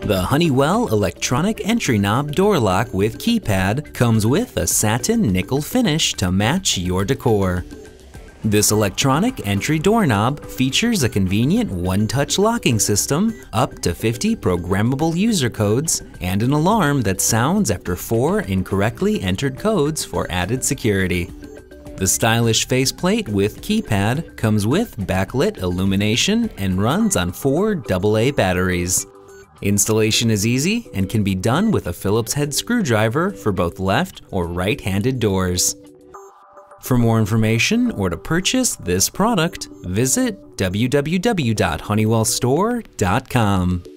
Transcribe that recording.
The Honeywell Electronic Entry Knob door lock with keypad comes with a satin nickel finish to match your decor. This electronic entry doorknob features a convenient one-touch locking system, up to 50 programmable user codes, and an alarm that sounds after 4 incorrectly entered codes for added security. The stylish faceplate with keypad comes with backlit illumination and runs on 4 AA batteries. Installation is easy and can be done with a Phillips head screwdriver for both left or right-handed doors. For more information or to purchase this product, visit www.honeywellstore.com.